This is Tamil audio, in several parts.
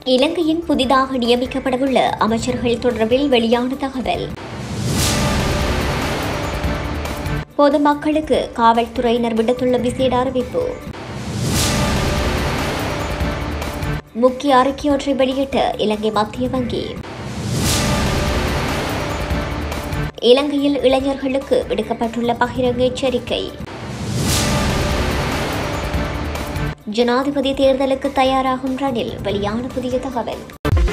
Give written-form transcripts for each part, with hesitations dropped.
இலங்கையின் புதிதாக நியமிக்கப்படவுள்ள அமைச்சர்கள் தொடர்பில் வெளியான தகவல். பொதுமக்களுக்கு காவல்துறையினர் விடுத்துள்ள விசேட அறிவிப்பு. முக்கிய அறிக்கையொன்றை வெளியிட்ட இலங்கை மத்திய வங்கி. இலங்கையில் இளைஞர்களுக்கு விடுக்கப்பட்டுள்ள பகிரங்க எச்சரிக்கை. ஜனாதிபதி தேர்தலுக்கு தயாராகும் ரணில் வெளியான புதிய தகவல்.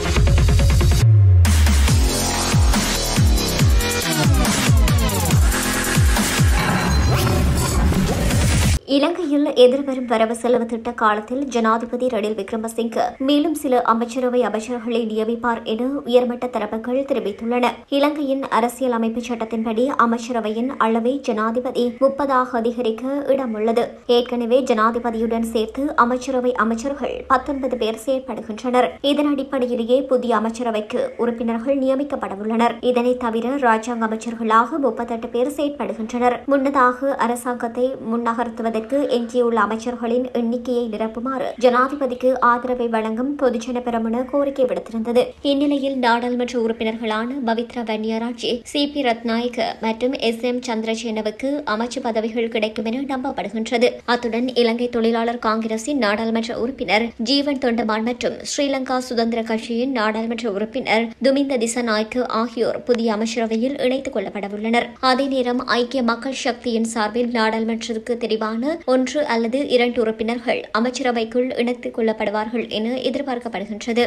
இலங்கையில் எதிர்வரும் வரவு செலவு திட்ட காலத்தில் ஜனாதிபதி ரணில் விக்ரமசிங்க மேலும் சில அமைச்சர்களை நியமிப்பார் என உயர்மட்ட தரப்புகள் தெரிவித்துள்ளன. இலங்கையின் அரசியல் அமைப்பு சட்டத்தின்படி அமைச்சரவையின் அளவை ஜனாதிபதி 30 அதிகரிக்க இடம் உள்ளது. ஏற்கனவே ஜனாதிபதியுடன் சேர்த்து அமைச்சர்கள் 19 பேர் செயற்படுகின்றனர். இதன் அடிப்படையிலேயே புதிய அமைச்சரவைக்கு உறுப்பினர்கள் நியமிக்கப்படவுள்ளனர். இதனைத் தவிர ராஜாங்க அமைச்சர்களாக 38 பேர் செயற்படுகின்றனர். முன்னதாக அரசாங்கத்தை முன்னகர்த்துவதற்கு எஞ்சியுள்ள அமைச்சர்களின் எண்ணிக்கையை நிரப்புமாறு ஜனாதிபதிக்கு ஆதரவை வழங்கும் பொதுஜன பெரமுன கோரிக்கை விடுத்திருந்தது. இந்நிலையில் நாடாளுமன்ற உறுப்பினர்களான பவித்ரா வன்னியராஜே, சி.பி. ரத்நாயக்க மற்றும் S.M. சந்திரசேனவுக்கு அமைச்சு பதவிகள் கிடைக்கும் என நம்பப்படுகின்றது. அத்துடன் இலங்கை தொழிலாளர் காங்கிரசின் நாடாளுமன்ற உறுப்பினர் ஜீவன் தொண்டமான் மற்றும் ஸ்ரீலங்கா சுதந்திர கட்சியின் நாடாளுமன்ற உறுப்பினர் துமிந்த திசாநாயக்க ஆகியோர் புதிய அமைச்சரவையில் இணைத்துக் கொள்ளப்படவுள்ளனர். அதே நேரம் ஐக்கிய மக்கள் சக்தியின் சார்பில் நாடாளுமன்றத்துக்கு தெரிவான 1 அல்லது 2 உறுப்பினர்கள் அமைச்சரவைக்குள் இணைத்துக் கொள்ளப்படுவார்கள் என எதிர்பார்க்கப்படுகின்றது.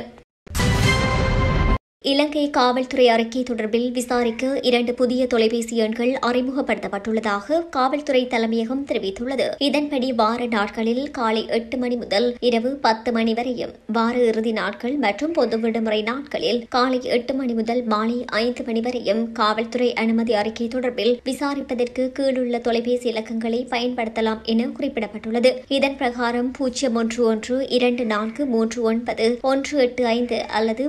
இலங்கை காவல்துறை அறிக்கை தொடர்பில் விசாரிக்க 2 புதிய தொலைபேசி எண்கள் அறிமுகப்படுத்தப்பட்டுள்ளதாக காவல்துறை தலைமையகம் தெரிவித்துள்ளது. இதன்படி வார நாட்களில் காலை 8 மணி முதல் இரவு 10 மணி வரையும், வார இறுதி நாட்கள் மற்றும் பொது விடுமுறை நாட்களில் காலை 8 மணி முதல் மாலை 5 மணி வரையும் காவல்துறை அனுமதி அறிக்கை தொடர்பில் விசாரிப்பதற்கு கீழுள்ள தொலைபேசி இலக்கங்களை பயன்படுத்தலாம் என குறிப்பிடப்பட்டுள்ளது. இதன் பிரகாரம் 011-2439-185 அல்லது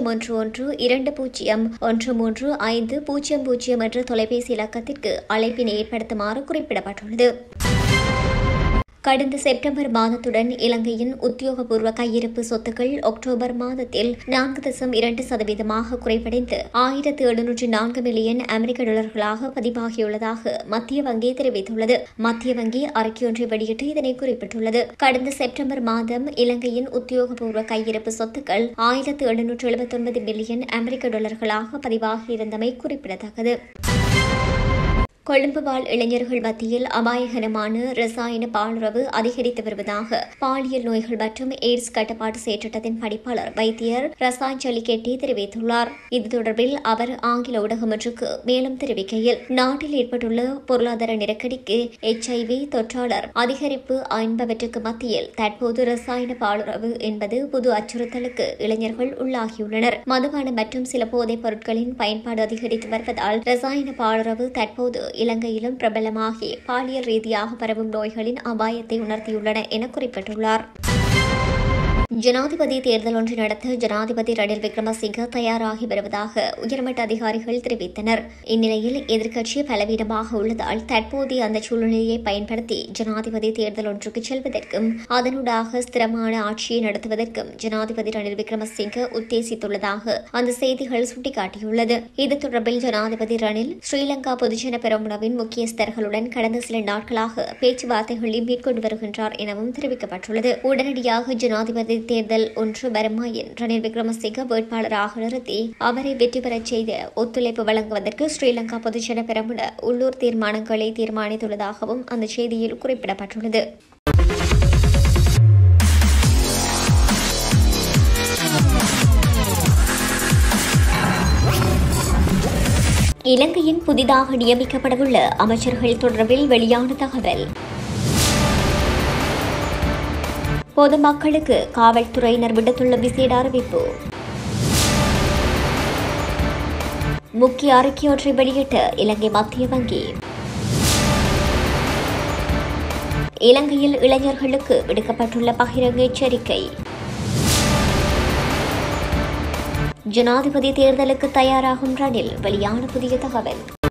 011-20-13500 என்ற தொலைபேசி இலக்கத்திற்கு அழைப்பினை ஏற்படுத்துமாறு குறிப்பிடப்பட்டுள்ளது. கடந்த செப்டம்பர் மாதத்துடன் இலங்கையின் உத்தியோகபூர்வ கையிருப்பு சொத்துக்கள் அக்டோபர் மாதத்தில் 4.2% குறைவடைந்து 1704 மில்லியன் அமெரிக்க டாலர்களாக பதிவாகியுள்ளதாக மத்திய வங்கி தெரிவித்துள்ளது. மத்திய வங்கி அறிக்கையொன்றை வெளியிட்டு இதனை குறிப்பிட்டுள்ளது. கடந்த செப்டம்பர் மாதம் இலங்கையின் உத்தியோகபூர்வ கையிருப்பு சொத்துக்கள் 1779 மில்லியன் அமெரிக்க டாலர்களாக பதிவாகியிருந்தமை குறிப்பிடத்தக்கது. கொழும்பு வாழ் இளைஞர்கள் மத்தியில் அபாயகரமான ரசாயன பாலுறவு அதிகரித்து வருவதாக பாலியல் நோய்கள் மற்றும் எய்ட்ஸ் கட்டுப்பாட்டு செயற்திட்டத்தின் படிப்பாளர் வைத்தியர் ரசாஞ்சலி கெட்டி தெரிவித்துள்ளார். இது தொடர்பில் அவர் ஆங்கில ஊடகம் ஒன்றுக்கு மேலும் தெரிவிக்கையில், நாட்டில் ஏற்பட்டுள்ள பொருளாதார நெருக்கடிக்கு, HIV தொற்றாளர் அதிகரிப்பு என்பவற்றுக்கு மத்தியில் தற்போது ரசாயன பாலுறவு என்பது புது அச்சுறுத்தலுக்கு இளைஞர்கள் உள்ளாகியுள்ளனர். மதுபானம் மற்றும் சில போதைப் பொருட்களின் பயன்பாடு அதிகரித்து வருவதால் ரசாயன பாலுறவு தற்போது இலங்கையிலும் பிரபலமாகி பாலியல் ரீதியாக பரவும் நோய்களின் அபாயத்தை உணர்த்தியுள்ளன என குறிப்பிட்டுள்ளார். ஜனாதிபதி தேர்தல் ஒன்று நடத்த ஜனாதிபதி ரணில் விக்ரமசிங்க தயாராகி வருவதாக உயர்மட்ட அதிகாரிகள் தெரிவித்தனர். இந்நிலையில் எதிர்க்கட்சி பலவீனமாக உள்ளதால் தற்போதைய அந்த சூழ்நிலையை பயன்படுத்தி ஜனாதிபதி தேர்தல் ஒன்றுக்கு செல்வதற்கும் அதனூடாக ஸ்திரமான ஆட்சியை நடத்துவதற்கும் ஜனாதிபதி ரணில் விக்ரமசிங்க உத்தேசித்துள்ளதாக அந்த செய்திகள் சுட்டிக்காட்டியுள்ளது. இது தொடர்பில் ஜனாதிபதி ரணில் ஸ்ரீலங்கா பொதுஜன பெரமுனவின் முக்கியஸ்தர்களுடன் கடந்த சில நாட்களாக பேச்சுவார்த்தைகளை மேற்கொண்டு வருகின்றார் எனவும் தெரிவிக்கப்பட்டுள்ளது. உடனடியாக ஜனாதிபதி தேர்தல் ஒன்று வருமாயின் ரணில் விக்ரமசிங்க வேட்பாளராக நிறுத்தி அவரை வெற்றி பெறச் செய்த ஒத்துழைப்பு வழங்குவதற்கு ஸ்ரீலங்கா பொதுஜன பெரமுன உள்ளூர் தீர்மானங்களை தீர்மானித்துள்ளதாகவும் அந்த செய்தியில் குறிப்பிடப்பட்டுள்ளது. இலங்கையின் புதிதாக நியமிக்கப்படவுள்ள அமைச்சர்கள் தொடர்பில் வெளியான தகவல். பொதுமக்களுக்கு காவல்துறையினர் விடுத்துள்ள விசேட அறிவிப்பு. முக்கிய அறிக்கையொன்றை வெளியிட்ட இலங்கை மத்திய வங்கி. இலங்கையில் இளைஞர்களுக்கு விடுக்கப்பட்டுள்ள பகிரங்க எச்சரிக்கை. ஜனாதிபதி தேர்தலுக்கு தயாராகும் ரணில் வெளியான புதிய தகவல்.